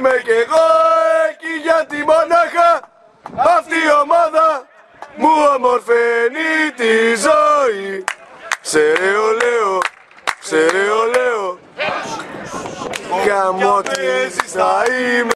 είμαι κι εγώ εκεί γιατί μονάχα αυτή η ομάδα μου ομορφαίνει τη ζωή. Ξερεολέω, ξερεολέω, γαμώ τι θα είμαι.